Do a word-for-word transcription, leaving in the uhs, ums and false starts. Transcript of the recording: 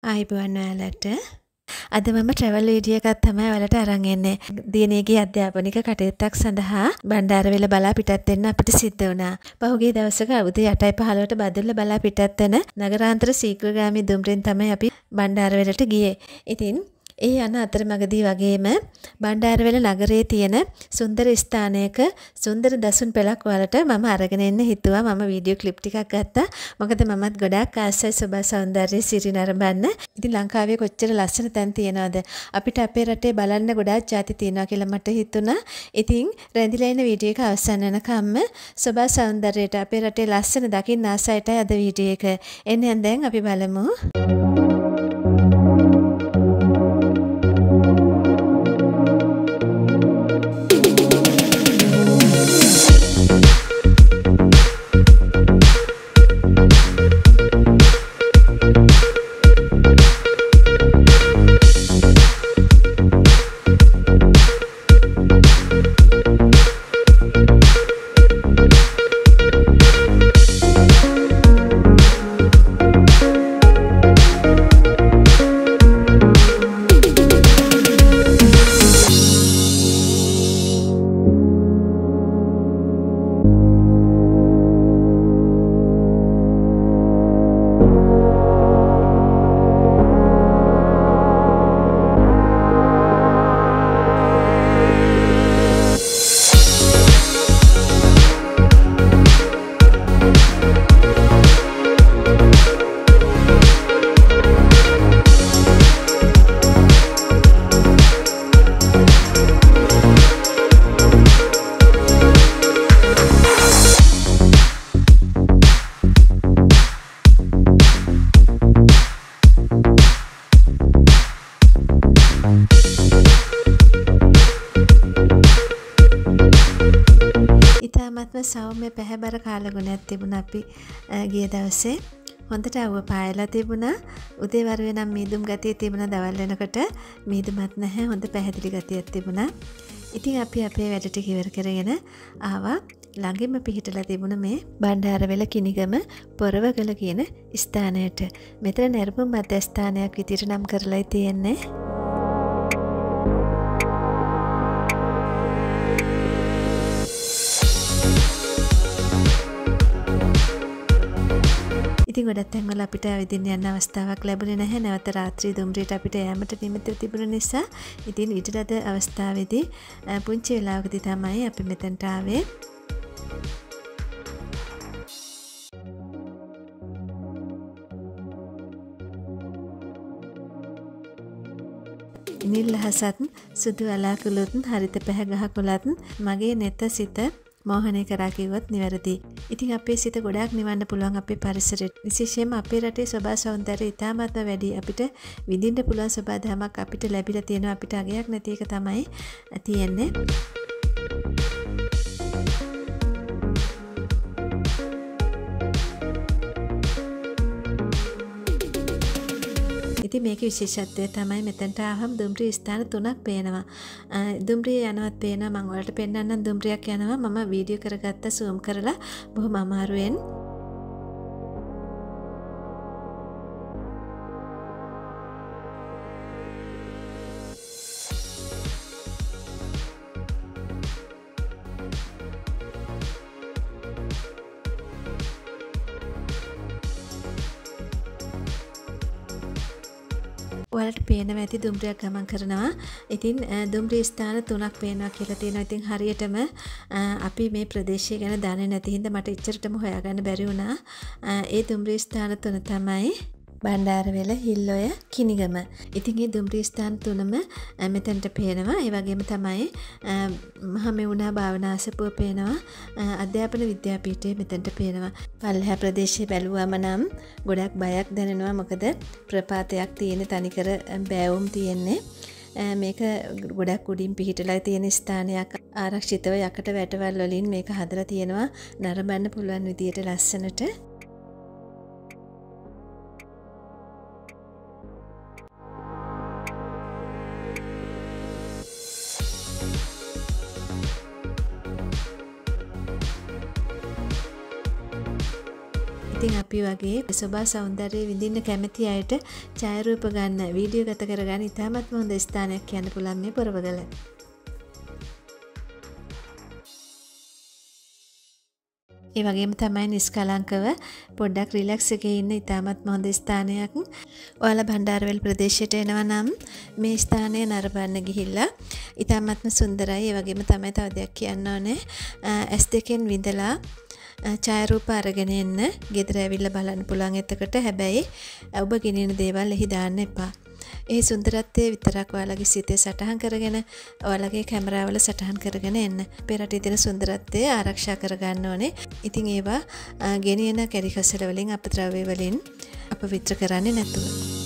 ආයිබෝන් ඔයාලට. අද මම ට්‍රැවල් වීඩියෝ එකක් තමයි ඔයාලට අරන් එන්නේ. දිනේගේ අධ්‍යාපනික කටයුත්තක් සඳහා බණ්ඩාරවෙල බලා පිටත් වෙන්න අපිට සිද්ධ වුණා. පහුගිය දවසක උදේ අටයි පහළොවට බදුල්ල බලා පිටත් වෙන නගරාන්තර ශීඝ්‍රගාමී දුම්රියෙන් තමයි අපි බණ්ඩාරවෙලට ගියේ. ඉතින් ඒ යන අතරමඟදී වගේම බණ්ඩාරවෙල නගරයේ තියෙන සුන්දර ස්ථානයක සුන්දර දසුන් පෙළක් වලට මම අරගෙන එන්න හිතුවා. මම වීඩියෝ ක්ලිප් ටිකක් ගත්තා. මොකද මමත් ගොඩාක් ආසයි සුබ සෞන්දර්ය සිරි නරඹන්න. ඉතින් ලංකාවේ කොච්චර ලස්සන තැන් තියෙනවද? අපිට අපේ රටේ බලන්න ගොඩාක් ಜಾති තියෙනවා කියලා මට හිතුණා. ඉතින් රැඳිලා ඉන්න වීඩියෝ එක අවසන් වෙනකම්ම සුබ සෞන්දර්යයට අපේ රටේ ලස්සන දකින්න ආසයිටයි අද වීඩියෝ එක. එන්නේ දැන් අපි බලමු. ඉතාමත්ම සෞම්‍ය පැහැබර කාලගුණයක් තිබුණා අපි ගිය දවසේ. හොඳට අවුව පායලා තිබුණා. උදේ වරුවේ නම් මීදුම් ගතිය තිබුණා. දවල් වෙනකොට මීදුමත් නැහැ. හොඳ පැහැදිලි ගතියක් තිබුණා. ඉතින් අපි අපේ වැඩ ටික ඉවර කරගෙන ආවා. ළඟින්ම පිහිටලා තිබුණ මේ බණ්ඩාරවෙල කිනිගම පොරවගල කියන ස්ථානයට. මෙතන නිර්මුම් මධ්‍යස්ථානයක් විදිහට නම් කරලා තියෙන්නේ. ඉතින් ගොඩක් තැන්වල අපිට ඇවිදින්න යන්න අවස්ථාවක් ලැබුණේ නැහැ. නැවත රාත්‍රී දුම්රියට අපිට යෑමට නිමිති තිබුණ නිසා ඉතින් ඊට අද අවස්ථාවේදී පුංචි වෙලාවකදී තමයි අපි මෙතනට ආවේ. නිල් අහසත් සුදු වලාකුළුත් හරිත පැහැ ගහ කොළත් මගේ නෙත සිත මෝහනය කරා කිව්වොත් නිවැරදි. ඉතින් අපේ සිත ගොඩාක් නිවන්න පුළුවන් අපේ පරිසරෙට. විශේෂයෙන්ම අපේ රටේ සෝභා සෞන්දර්යය ඉතාමත්ම වැඩි. අපිට විඳින්න පුළුවන් සෝභා ධමයක් අපිට ලැබිලා තියෙනවා. අපිට අගයක් නැති එක තමයි තියෙන්නේ. ඉතින් මේකේ විශේෂත්වය තමයි මෙතනට ආවම දුම්රිය ස්ථාන තුනක් පේනවා. දුම්රිය යනවත් පේනවා. මම ඔයාලට පෙන්නන්නම් දුම්රියක් යනවා. මම වීඩියෝ කරගත්ත zoom කරලා බොහොම අමාරුවෙන්. ඔයාලට පේනවා ඇති දුම්රියක් ගමන් කරනවා. ඉතින් දුම්රිය ස්ථාන තුනක් පේනවා කියලා තියෙනවා. ඉතින් හරියටම අපි මේ ප්‍රදේශය ගැන දන්නේ නැති හින්දා මට ඉච්චරටම හොයාගන්න බැරි වුණා. ඒ දුම්රිය ස්ථාන තුන තමයි බණ්ඩාරවෙල, හිල්ලොය, කිනිගම. ඉතින් මේ දුම්රිය ස්ථාන තුනම මෙතනට පේනවා. ඒ වගේම තමයි මහමෙවුනා භාවනා අසපුව පේනවා. අධ්‍යාපන විද්‍යාපීඨය මෙතනට පේනවා. පල්ලෙහා ප්‍රදේශයේ බැලුවම නම් ගොඩක් බයක් දැනෙනවා. මොකද ප්‍රපාතයක් තියෙන තනිකර බෑවුම් තියෙන්නේ. මේක ගොඩක් උඩින් පිහිටලා තියෙන ස්ථානයක්. ආරක්ෂිතව යකට වැටවල් වලින් මේක හදලා තියෙනවා. නරඹන්න පුළුවන් විදියට ලස්සනට. ඉතින් අපි වගේ සෝභා සෞන්දර්යය විඳින්න කැමති අයට ඡායාරූප ගන්න, වීඩියෝ ගත කරගන්න ඉතාමත් හොඳ ස්ථානයක් කියන්න පුළුවන් මේ පොරවගල. ඒ වගේම තමයි නිස්කලංකව පොඩ්ඩක් රිලැක්ස් එකේ ඉන්න ඉතාමත් හොඳ ස්ථානයක්. ඔයාලා බණ්ඩාරවැල් ප්‍රදේශයට එනවා නම් මේ ස්ථානය නරඹන්න ගිහිල්ලා ඉතාමත්ම සුන්දරයි. ඒ වගේම තමයි තව දෙයක් කියන්න ඕනේ. ඇස් දෙකෙන් විඳලා ඡායාරූප අරගෙන එන්න ගෙදර ඇවිල්ලා බලන්න පුළුවන්. එතකොට හැබැයි ඔබ ගෙනියන දේවල් එහි දාන්න එපා. ඒ සුන්දරත්වය විතරක් ඔයාලගේ සිතේ සටහන් කරගෙන ඔයාලගේ කැමරාවල සටහන් කරගෙන එන්න. අපේ රටේ තියෙන සුන්දරත්වය ආරක්ෂා කරගන්න ඕනේ. ඉතින් ඒවා ගෙනියන කැඩි කසල වලින් අපද්‍රව්‍ය වලින් අපවිත්‍ර කරන්නේ නැතුව